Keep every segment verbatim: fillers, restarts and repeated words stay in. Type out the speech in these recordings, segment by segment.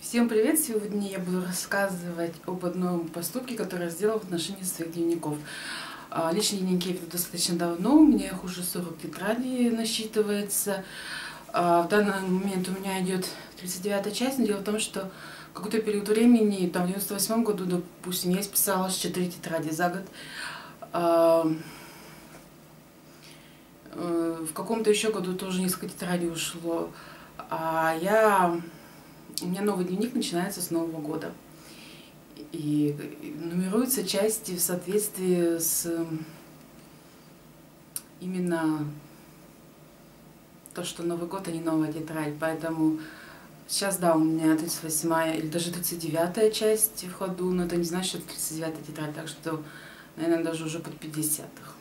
Всем привет! Сегодня я буду рассказывать об одном поступке, который я сделала в отношении своих дневников. Личные дневники я веду достаточно давно, у меня их уже сорок тетрадей насчитывается. В данный момент у меня идет тридцать девятая часть, но дело в том, что в какой-то период времени, там в девяносто восьмом году, допустим, я исписала аж четыре тетради за год. В каком-то еще году тоже несколько тетрадей ушло. А я... У меня новый дневник начинается с Нового года. И нумеруются части в соответствии с именно то, что Новый год, а не новая тетрадь. Поэтому сейчас, да, у меня тридцать восьмая или даже тридцать девятая часть в ходу, но это не значит, что это тридцать девятая тетрадь, так что, наверное, даже уже под пятьдесятых.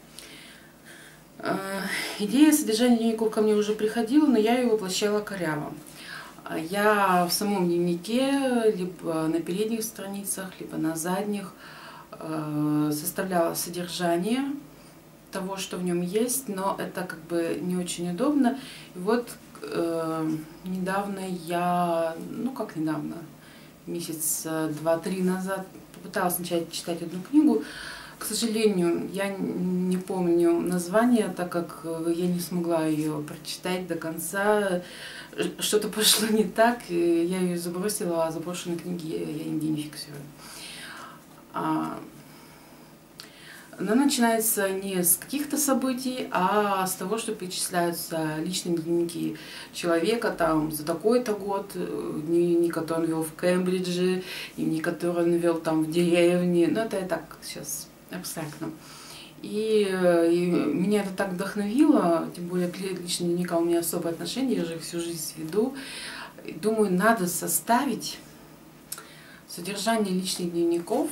Идея содержания дневников ко мне уже приходила, но я ее воплощала коряво. Я в самом дневнике, либо на передних страницах, либо на задних, составляла содержание того, что в нем есть, но это как бы не очень удобно. И вот э, недавно я, ну как недавно, месяц два-три назад попыталась начать читать одну книгу. К сожалению, я не помню название, так как я не смогла ее прочитать до конца. Что-то пошло не так, и я ее забросила, а заброшенные книги я нигде не фиксирую. Она начинается не с каких-то событий, а с того, что перечисляются личные дневники человека там за такой-то год, дневник, который он вел в Кембридже, дневник, который он вел там в деревне. Ну, это я так сейчас абстрактно. И, и меня это так вдохновило, тем более к личным дневникам у меня особое отношение, я же их всю жизнь веду. И думаю, надо составить содержание личных дневников,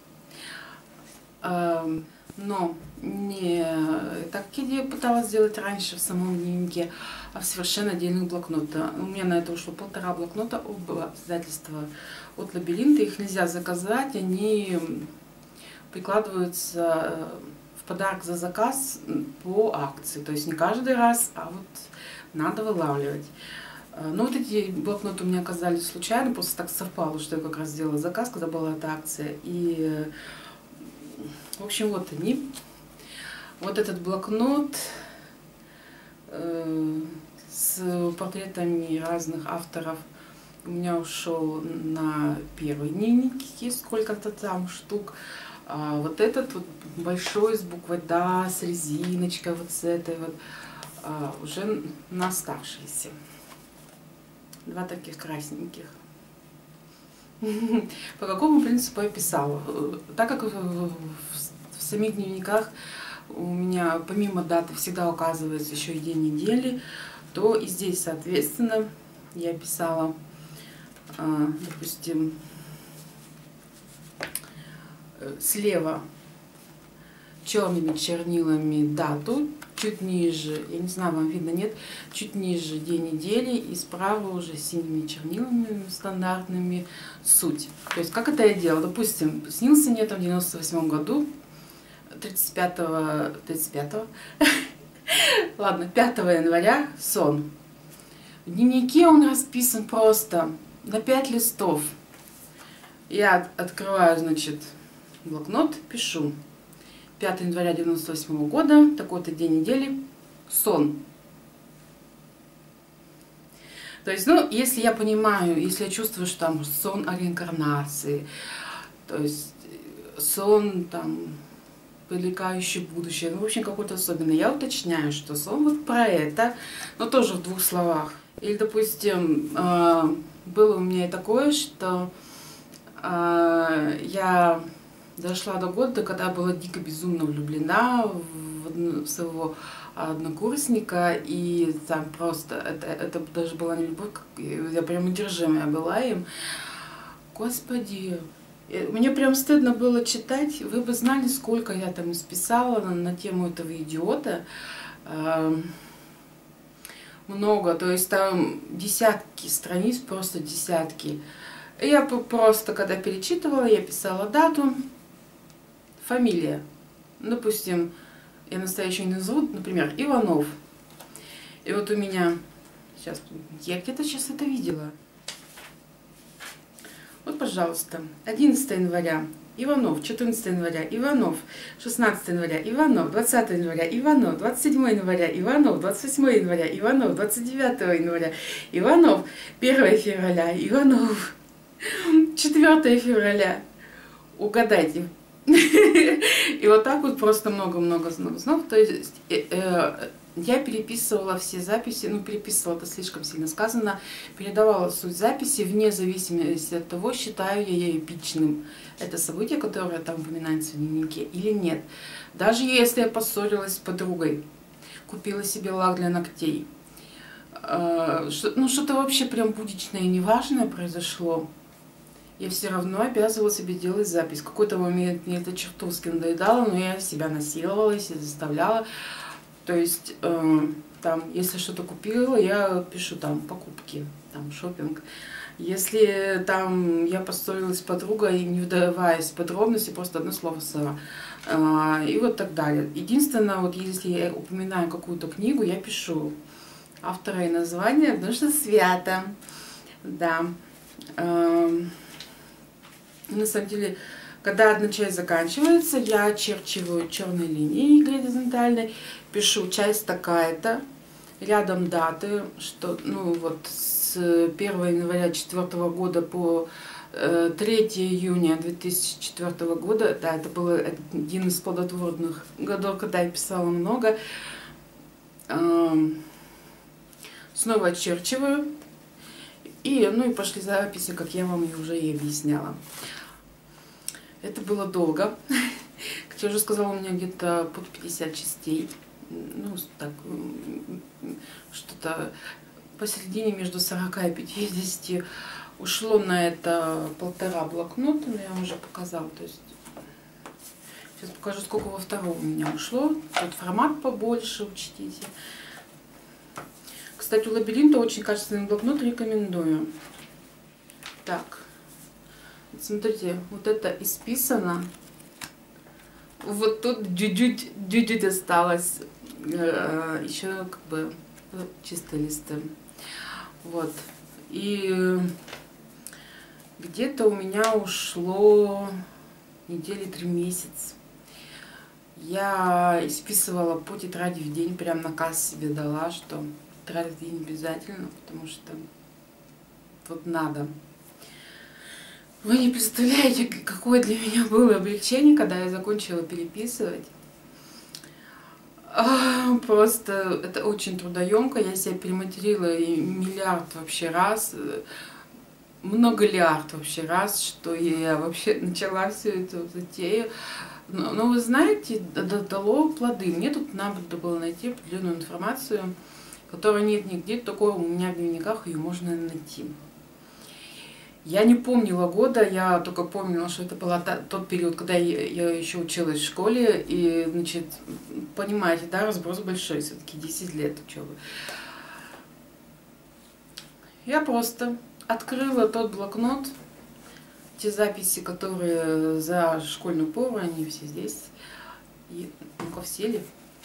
э, но не так, как я пыталась сделать раньше в самом дневнике, а в совершенно отдельных блокнотах. У меня на это ушло полтора блокнота, оба обязательства от Лабиринта, их нельзя заказать, они прикладываются в подарок за заказ по акции. То есть не каждый раз, а вот надо вылавливать. Но вот эти блокноты у меня оказались случайно, просто так совпало, что я как раз сделала заказ, когда была эта акция. И, в общем, вот они. Вот этот блокнот э, с портретами разных авторов у меня ушел на первый дневник, есть сколько-то там штук. А вот этот вот большой с буквой «Да», с резиночкой вот с этой вот, а, уже на оставшиеся. Два таких красненьких. По какому принципу я писала? Так как в самих дневниках у меня помимо даты всегда указывается еще и день недели, то и здесь, соответственно, я писала, допустим, слева черными чернилами дату, чуть ниже, я не знаю, вам видно, нет, чуть ниже день недели, и справа уже синими чернилами стандартными суть. То есть, как это я делала? Допустим, снился мне там в девяносто восьмом году, тридцать пятого, тридцать пятого, ладно, пятого января сон. В дневнике он расписан просто на пять листов. Я открываю, значит, блокнот, пишу. пятого января девяносто восьмого года, такой-то день недели, сон. То есть, ну, если я понимаю, если я чувствую, что там сон о реинкарнации, то есть сон там привлекающий будущее, ну, в общем, какой-то особенный, я уточняю, что сон вот про это, но тоже в двух словах. Или, допустим, было у меня и такое, что я дошла до года, когда была дико безумно влюблена в своего однокурсника, и там просто, это, это даже была не любовь, я прям одержимая была им. Господи, мне прям стыдно было читать, вы бы знали, сколько я там исписала на, на тему этого идиота. Много, то есть там десятки страниц, просто десятки. И я просто, когда перечитывала, я писала дату, фамилия. Допустим, я настоящую не назову, например, Иванов. И вот у меня, сейчас, я где-то сейчас это видела. пожалуйста, одиннадцатое января Иванов, четырнадцатое января Иванов, шестнадцатое января Иванов, двадцатое января Иванов, двадцать седьмое января Иванов, двадцать восьмое января Иванов, двадцать девятое января Иванов, первое февраля Иванов, четвёртое февраля. Угадайте. И вот так вот просто много-много знов. То есть э, э, я переписывала все записи, ну переписывала, это слишком сильно сказано, передавала суть записи вне зависимости от того, считаю я ее эпичным. Это событие, которое там упоминается в дневнике, или нет. Даже если я поссорилась с подругой, купила себе лак для ногтей, э, что, ну что-то вообще прям будничное и неважное произошло, я все равно обязывала себе делать запись. В какой-то момент мне это чертовски надоедало, но я себя насиловала, себя заставляла. То есть, э, там, если что-то купила, я пишу там покупки, там шопинг. Если там я поссорилась с подругой, не вдаваясь в подробности, просто одно слово «сыра». Э, и вот так далее. Единственное, вот если я упоминаю какую-то книгу, я пишу автора и название, потому что свято. Да. Э, На самом деле, когда одна часть заканчивается, я очерчиваю черной линией горизонтальной, пишу часть такая-то, рядом даты, что, ну вот с первого января две тысячи четвёртого года по третьего июня две тысячи четвёртого года, да, это был один из плодотворных годов, когда я писала много, снова очерчиваю, и, ну и пошли записи, как я вам уже и объясняла. Это было долго. Как я уже сказала, у меня где-то под пятьдесят частей. Ну, так, что-то посередине между сорока и пятьюдесятью. Ушло на это полтора блокнота, но я вам уже показала. То есть, сейчас покажу, сколько во втором у меня ушло. Тут формат побольше, учтите. Кстати, у Лабиринта очень качественный блокнот, рекомендую. Так. Смотрите, вот это исписано. Вот тут чуть-чуть осталось. Еще как бы чистые листы. Вот. И где-то у меня ушло недели три месяца. Я исписывала по тетради в день, прям наказ себе дала, что тетрадь в день обязательно, потому что вот надо. Вы не представляете, какое для меня было облегчение, когда я закончила переписывать. Просто это очень трудоемко. Я себя перематерила миллиард вообще раз, много лиард вообще раз, что я вообще начала всю эту затею. Но, но вы знаете, дало плоды. Мне тут надо было найти определенную информацию, которой нет нигде, только у меня в дневниках ее можно найти. Я не помнила года, я только помнила, что это был тот период, когда я, я еще училась в школе, и, значит, понимаете, да, разброс большой, все-таки десять лет учебы. Я просто открыла тот блокнот, те записи, которые за школьную пору, они все здесь, и ну-ка сели.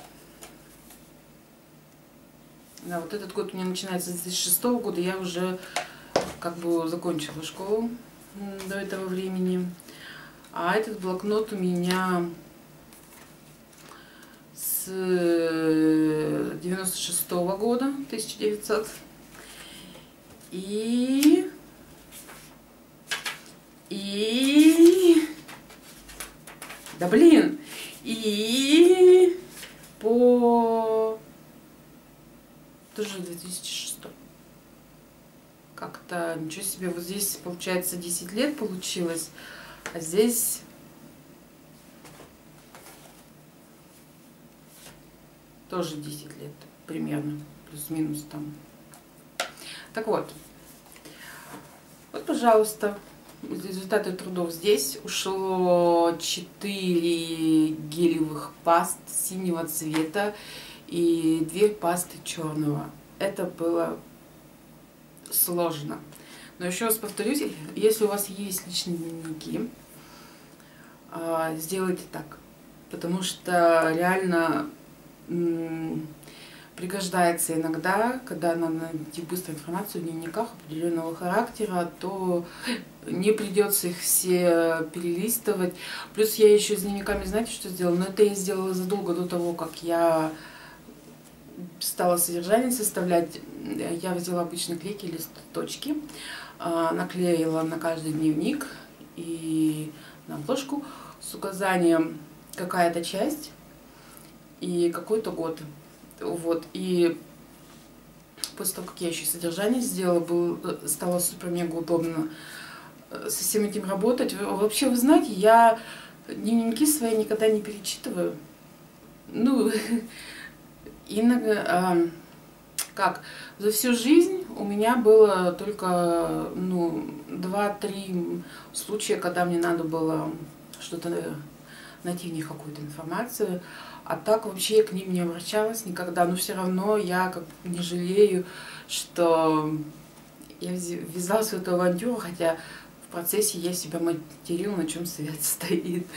Да, вот этот год у меня начинается с две тысячи шестого года, я уже как бы закончила школу до этого времени. А этот блокнот у меня с девяносто шестого года, тысяча девятьсот. И... И... Да блин! И... По... Тоже две тысячи шестой. Как-то, ничего себе, вот здесь, получается, десять лет получилось, а здесь тоже десять лет, примерно, плюс-минус там. Так вот, вот, пожалуйста, результаты трудов здесь. Ушло четыре гелевых паст синего цвета и две пасты черного. Это было сложно. Но еще раз повторюсь, если у вас есть личные дневники, сделайте так. Потому что реально пригождается иногда, когда надо найти быструю информацию в дневниках определенного характера, то не придется их все перелистывать. Плюс я еще с дневниками, знаете, что сделала? Но это я сделала задолго до того, как я стала содержание составлять. Я взяла обычные клейкие листочки, наклеила на каждый дневник и на обложку с указанием какая-то часть и какой-то год. Вот. И после того, как я еще содержание сделала, был, стало супер-мега удобно со всем этим работать. Вообще, вы знаете, я дневники свои никогда не перечитываю. Ну, иногда, а, как, за всю жизнь у меня было только, ну, два-три случая, когда мне надо было что-то найти в них какую-то информацию. А так вообще я к ним не обращалась никогда. Но все равно я как бы не жалею, что я ввязалась в эту авантюру, хотя в процессе я себя материла, на чем свет стоит.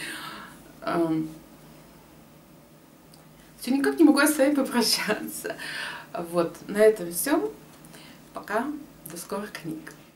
Все никак не могу с вами попрощаться. Вот, на этом все. Пока, до скорых книг.